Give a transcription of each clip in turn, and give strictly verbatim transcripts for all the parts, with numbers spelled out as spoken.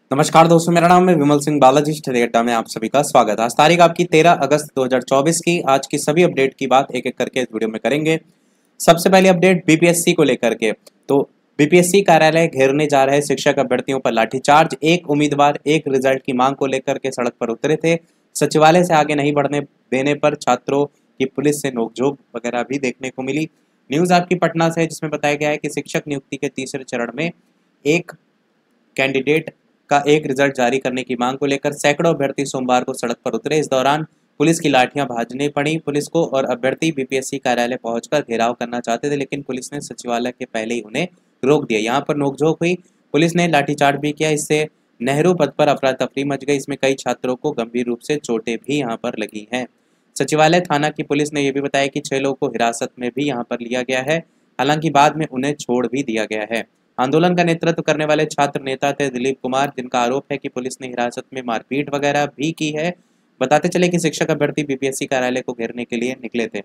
नमस्कार दोस्तों, मेरा नाम है विमल सिंह बालाजी स्टडी अड्डा में आप सभी का स्वागत है। आज तारीख आपकी तेरह अगस्त दो हज़ार चौबीस की। आज की सभी अपडेट की बात एक एक करके इस वीडियो में करेंगे। सबसे पहले अपडेट बीपीएससी को लेकर के। तो बीपीएससी कार्यालय घेरने जा रहे शिक्षक अभ्यर्थियों पर लाठीचार्ज। एक उम्मीदवार एक रिजल्ट की मांग को लेकर के सड़क पर उतरे थे। सचिवालय से आगे नहीं बढ़ने देने पर छात्रों की पुलिस से नोकझोंक वगैरह भी देखने को मिली। न्यूज आपकी पटना से है, जिसमें बताया गया है कि शिक्षक नियुक्ति के तीसरे चरण में एक कैंडिडेट का एक रिजल्ट जारी करने की मांग को लेकर सैकड़ों अभ्यर्थी सोमवार को सड़क पर उतरे। इस दौरान पुलिस की लाठियां भाजने पड़ी पुलिस को, और अभ्यर्थी बीपीएससी कार्यालय पहुंचकर घेराव करना चाहते थे, लेकिन पुलिस ने सचिवालय के पहले ही उन्हें रोक दिया। यहां पर नोकझोंक हुई, पुलिस ने लाठीचार्ज भी किया। इससे नेहरू पथ पर अफरा तफरी मच गई। इसमें कई छात्रों को गंभीर रूप से चोटें भी यहाँ पर लगी हैं। सचिवालय थाना की पुलिस ने यह भी बताया कि छह लोगों को हिरासत में भी यहाँ पर लिया गया है, हालांकि बाद में उन्हें छोड़ भी दिया गया है। आंदोलन का नेतृत्व करने वाले छात्र नेता थे दिलीप कुमार, जिनका आरोप है कि पुलिस ने हिरासत में मारपीट वगैरह भी की है। बताते चले कि शिक्षक अभ्यर्थी बीपीएससी कार्यालय को घेरने के लिए निकले थे।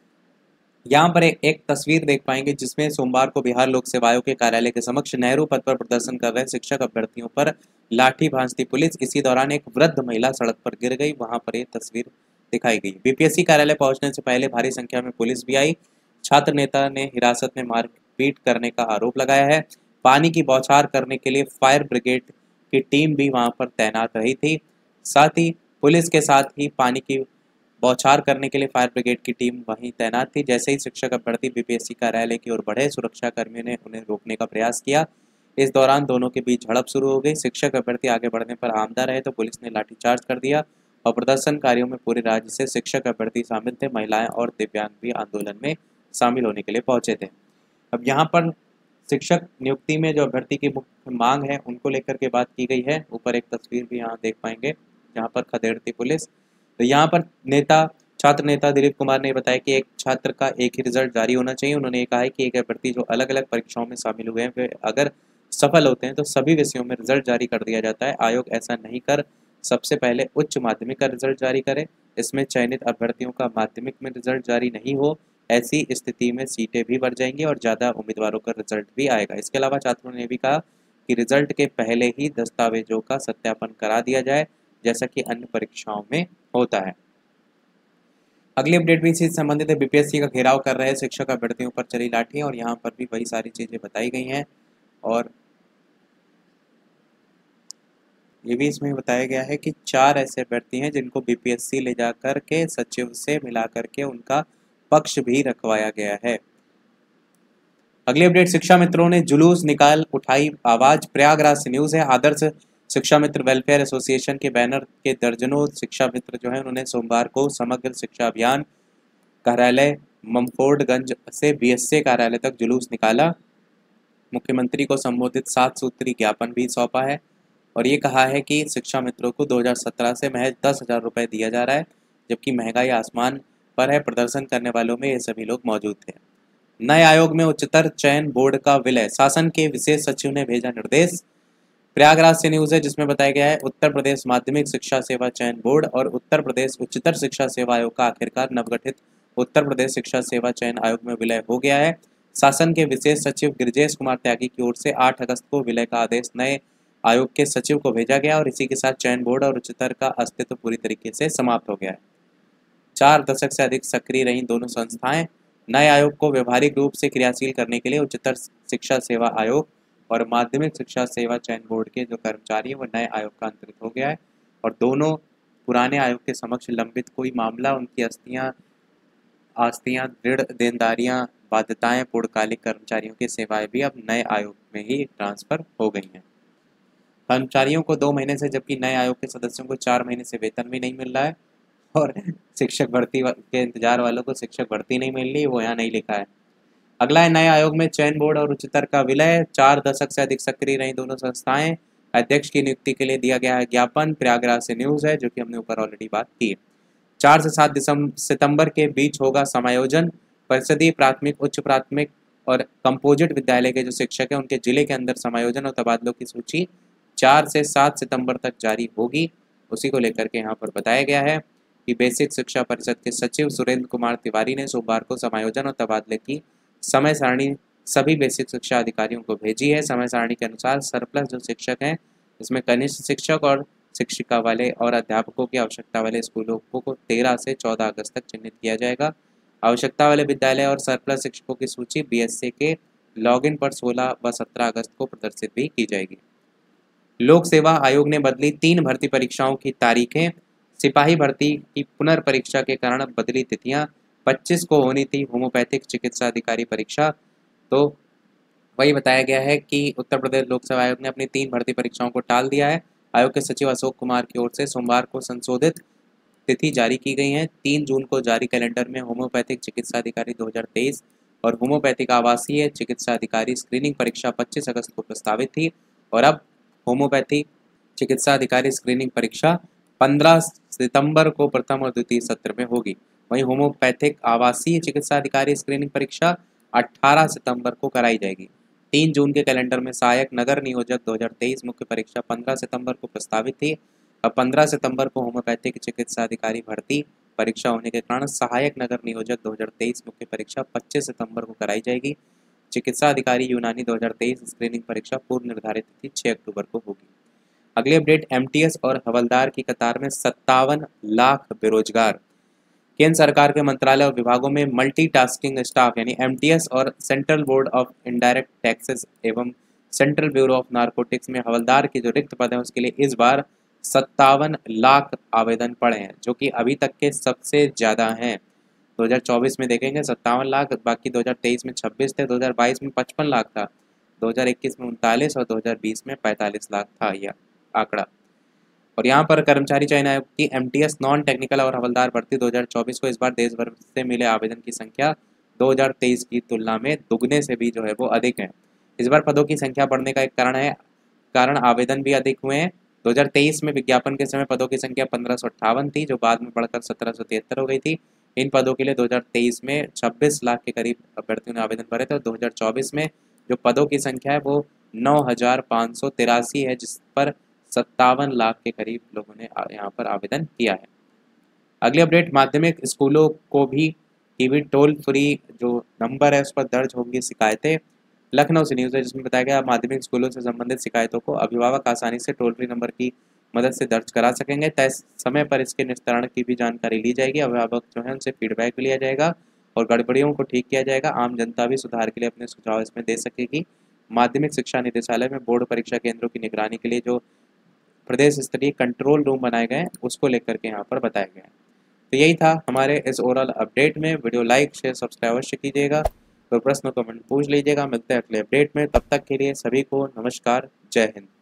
यहाँ पर एक, एक तस्वीर देख पाएंगे, जिसमें सोमवार को बिहार लोक सेवा आयोग के कार्यालय के समक्ष नेहरू पथ पर प्रदर्शन कर रहे शिक्षक अभ्यर्थियों पर लाठी भांजती पुलिस। इसी दौरान एक वृद्ध महिला सड़क पर गिर गई। वहां पर ये तस्वीर दिखाई गई। बीपीएससी कार्यालय पहुंचने से पहले भारी संख्या में पुलिस भी आई। छात्र नेता ने हिरासत में मारपीट करने का आरोप लगाया है। पानी की बौछार करने के लिए फायर ब्रिगेड की टीम भी वहां पर तैनात रही थी। साथ ही पुलिस के साथ ही पानी की बौछार करने के लिए फायर ब्रिगेड की टीम वहीं तैनात थी। जैसे ही शिक्षक अभ्यर्थी बीपीएससी कार्यालय की ओर बढ़े, सुरक्षा कर्मियों ने उन्हें रोकने का प्रयास किया। इस दौरान दोनों के बीच झड़प शुरू हो गई। शिक्षक अभ्यर्थी आगे बढ़ने पर आमदा रहे तो पुलिस ने लाठीचार्ज कर दिया, और प्रदर्शनकारियों में पूरे राज्य से शिक्षक अभ्यर्थी शामिल थे। महिलाएं और दिव्यांग भी आंदोलन में शामिल होने के लिए पहुंचे थे। अब यहाँ पर शिक्षक नियुक्ति में जो अभ्यर्थी की मुख्य मांग है, उनको लेकर के बात की गई है। ऊपर एक तस्वीर भी यहाँ देख पाएंगे, जहाँ पर खदेड़ती पुलिस। तो यहाँ पर नेता छात्र नेता दिलीप कुमार ने बताया कि एक छात्र का एक ही रिजल्ट जारी होना चाहिए। उन्होंने ये कहा है कि एक अभ्यर्थी जो अलग अलग परीक्षाओं में शामिल हुए हैं, वे अगर सफल होते हैं तो सभी विषयों में रिजल्ट जारी कर दिया जाता है। आयोग ऐसा नहीं कर सबसे पहले उच्च माध्यमिक का रिजल्ट जारी करे। इसमें चयनित अभ्यर्थियों का माध्यमिक में रिजल्ट जारी नहीं हो, ऐसी स्थिति में सीटें भी बढ़ जाएंगी और ज़्यादा उम्मीदवारों का रिजल्ट भी आएगा। इसके अलावा छात्रों ने भी कहा कि रिजल्ट के पहले ही दस्तावेजों का सत्यापन करा दिया जाए, जैसा कि अन्य परीक्षाओं में होता है। अगली अपडेट भी इसी से संबंधित है। बीपीएससी का घेराव कर रहे शिक्षक अभ्यर्थियों पर चली लाठी, और यहाँ पर भी वही सारी चीज़ें बताई गई हैं। और ये भी इसमें बताया गया है कि चार ऐसे अभ्यर्थी हैं जिनको बीपीएससी ले जाकर के सचिव से मिला करके उनका पक्ष भी रखवाया गया है। अगली अपडेट, शिक्षा मित्रों ने जुलूस निकाल उठाई आवाज। प्रयागराज से न्यूज है। आदर्श शिक्षा मित्र वेलफेयर एसोसिएशन के बैनर के दर्जनों शिक्षा मित्र जो है, उन्होंने सोमवार को समग्र शिक्षा अभियान कार्यालय ममफोर्डगंज से बीएससी कार्यालय तक जुलूस निकाला। मुख्यमंत्री को संबोधित सात सूत्री ज्ञापन भी सौंपा है, और ये कहा है कि शिक्षा मित्रों को दो हज़ार सत्रह से महज दस हजार रुपये दिया जा रहा है, जबकि महंगाई आसमान पर है। प्रदर्शन करने वालों में ये सभी लोग मौजूद थे। नए आयोग में उच्चतर चयन बोर्ड का विलय, शासन के विशेष सचिव ने भेजा निर्देश। प्रयागराज से न्यूज है, जिसमें बताया गया है उत्तर प्रदेश माध्यमिक शिक्षा सेवा चयन बोर्ड और उत्तर प्रदेश उच्चतर शिक्षा सेवा आयोग का आखिरकार नवगठित उत्तर प्रदेश शिक्षा सेवा चयन आयोग में विलय हो गया है। शासन के विशेष सचिव गिरिजेश कुमार त्यागी की ओर से आठ अगस्त को विलय का आदेश नए आयोग के सचिव को भेजा गया, और इसी के साथ चयन बोर्ड और उच्चतर का अस्तित्व पूरी तरीके से समाप्त हो गया है। चार दशक से अधिक सक्रिय रही दोनों संस्थाएं। नए आयोग को व्यवहारिक रूप से क्रियाशील करने के लिए उच्चतर शिक्षा सेवा आयोग और माध्यमिक शिक्षा सेवा चयन बोर्ड के जो कर्मचारी हैं, वो नए आयोग का अंतरित हो गया है, और दोनों पुराने आयोग के समक्ष लंबित कोई मामला, उनकी अस्थियां आस्तियां, दृढ़ देनदारियां, बाध्यताएं, पूर्णकालिक कर्मचारियों की सेवाएं भी अब नए आयोग में ही ट्रांसफर हो गई हैं। कर्मचारियों को दो महीने से, जबकि नए आयोग के सदस्यों को चार महीने से वेतन भी नहीं मिल रहा है, और शिक्षक भर्ती के इंतजार वालों को शिक्षक भर्ती नहीं मिल रही, वो यहाँ नहीं लिखा है। अगला है नए आयोग में चयन बोर्ड और उच्चतर का विलय। चार दशक से अधिक सक्रिय रही दोनों संस्थाएं। अध्यक्ष की नियुक्ति के लिए दिया गया है ज्ञापन। प्रयागराज से न्यूज है, जो कि हमने ऊपर ऑलरेडी बात की। चार से सात दिसंबर सितंबर के बीच होगा समायोजन। परिषदीय प्राथमिक, उच्च प्राथमिक और कंपोजिट विद्यालय के जो शिक्षक हैं, उनके जिले के अंदर समायोजन और तबादलों की सूची चार से सात सितंबर तक जारी होगी। उसी को लेकर के यहाँ पर बताया गया है कि बेसिक शिक्षा परिषद के सचिव सुरेंद्र कुमार तिवारी ने सोमवार को समायोजन और तबादले की समय सारणी सभी बेसिक शिक्षा अधिकारियों को भेजी है। समय सारणी के अनुसार सरप्लस जो शिक्षक हैं, इसमें कनिष्ठ शिक्षक और शिक्षिका वाले और अध्यापकों की आवश्यकता वाले स्कूलों को तेरह से चौदह अगस्त तक चिन्हित किया जाएगा। आवश्यकता वाले विद्यालय और सरप्लस शिक्षकों की सूची बीएससी के लॉगिन पर सोलह व सत्रह अगस्त को प्रदर्शित भी की जाएगी। लोक सेवा आयोग ने बदली तीन भर्ती परीक्षाओं की तारीखें। सिपाही भर्ती की पुनर्परीक्षा के कारण बदली तिथियां। पच्चीस को होनी थी होम्योपैथिक चिकित्सा अधिकारी परीक्षा। तो वही बताया गया है कि उत्तर प्रदेश लोक सेवा आयोग ने अपनी तीन भर्ती परीक्षाओं को टाल दिया है। आयोग के सचिव अशोक कुमार की ओर से सोमवार को संशोधित तिथि जारी की गई है। तीन जून को जारी कैलेंडर में होम्योपैथिक चिकित्सा अधिकारी दो हज़ार तेईस और होम्योपैथिक आवासीय चिकित्सा अधिकारी स्क्रीनिंग परीक्षा पच्चीस अगस्त को प्रस्तावित थी और अब होम्योपैथिक चिकित्सा अधिकारी स्क्रीनिंग परीक्षा पंद्रह सितंबर को प्रथम और द्वितीय सत्र में होगी। वहीं होम्योपैथिक आवासीय चिकित्सा अधिकारी स्क्रीनिंग परीक्षा अठारह सितंबर को कराई जाएगी। तीन जून के कैलेंडर में सहायक नगर नियोजक दो हज़ार तेईस मुख्य परीक्षा पंद्रह सितंबर को प्रस्तावित थी। अब पंद्रह सितंबर को होम्योपैथिक चिकित्सा अधिकारी भर्ती परीक्षा होने के कारण सहायक नगर नियोजक दो हज़ार तेईस मुख्य परीक्षा पच्चीस सितंबर को कराई जाएगी। चिकित्सा अधिकारी यूनानी दो हज़ार तेईस स्क्रीनिंग परीक्षा पूर्व निर्धारित तिथि छह अक्टूबर को होगी। अगली अपडेट, एमटीएस और हवलदार की कतार में सत्तावन लाख बेरोजगार। केंद्र सरकार के मंत्रालय और विभागों में मल्टीटास्किंग स्टाफ यानी एमटीएस और Central Board of Indirect Taxes एवं सेंट्रल ब्यूरो ऑफ नारकोटिक्स में हवलदार की जो रिक्त पद है उसके लिए इस बार सत्तावन लाख आवेदन पड़े हैं, जो कि अभी तक के सबसे ज़्यादा हैं। दो हज़ार चौबीस में देखेंगे सत्तावन लाख, बाकी दो हज़ार तेईस में छब्बीस थे, दो हज़ार बाईस में पचपन लाख था, दो हज़ार इक्कीस में उनतालीस और दो हज़ार बीस में पैंतालीस लाख था यह आंकड़ा। और यहाँ पर कर्मचारी चयन आयोग की एमटीएस नॉन टेक्निकल और हवलदार भर्ती दो हज़ार चौबीस को इस बार देश भर से मिले आवेदन की संख्या दो हज़ार तेईस की तुलना में दुगने से भी जो है वो अधिक है। इस बार पदों की संख्या बढ़ने का एक कारण है कारण आवेदन भी अधिक हुए हैं। दो हज़ार तेईस में विज्ञापन के समय पदों की संख्या पंद्रह सौ अट्ठावन थी, जो बाद में बढ़कर सत्रह सौ तिहत्तर हो गई थी। इन पदों के लिए दो हज़ार तेईस में छब्बीस लाख के करीब अभ्यर्थियों ने आवेदन भरे थे और दो हज़ार चौबीस में जो पदों की संख्या है वो नौ हजार पाँच सौ तिरासी है, जिस पर सत्तावन लाख के करीब लोगों ने यहाँ पर आवेदन किया है। अगली अपडेट, माध्यमिक स्कूलों को भी टीवी टोल फ्री जो नंबर है उस पर दर्ज होंगी शिकायतें। लखनऊ से न्यूज़ है जिसमें बताया गया माध्यमिक स्कूलों से संबंधित शिकायतों को अभिभावक आसानी से टोल फ्री नंबर की मदद से दर्ज करा सकेंगे। तय समय पर इसके निस्तारण की भी जानकारी ली जाएगी। अभिभावक जो है उनसे फीडबैक भी लिया जाएगा और गड़बड़ियों को ठीक किया जाएगा। आम जनता भी सुधार के लिए अपने सुझाव इसमें दे सकेगी। माध्यमिक शिक्षा निदेशालय में बोर्ड परीक्षा केंद्रों की निगरानी के लिए जो प्रदेश स्तरीय कंट्रोल रूम बनाए गए हैं उसको लेकर के यहाँ पर बताया गया है। तो यही था हमारे इस ओवरऑल अपडेट में। वीडियो लाइक शेयर सब्सक्राइब अवश्य कीजिएगा, कोई प्रश्न कमेंट पूछ लीजिएगा। मिलते हैं अगले अपडेट में, तब तक के लिए सभी को नमस्कार, जय हिंद।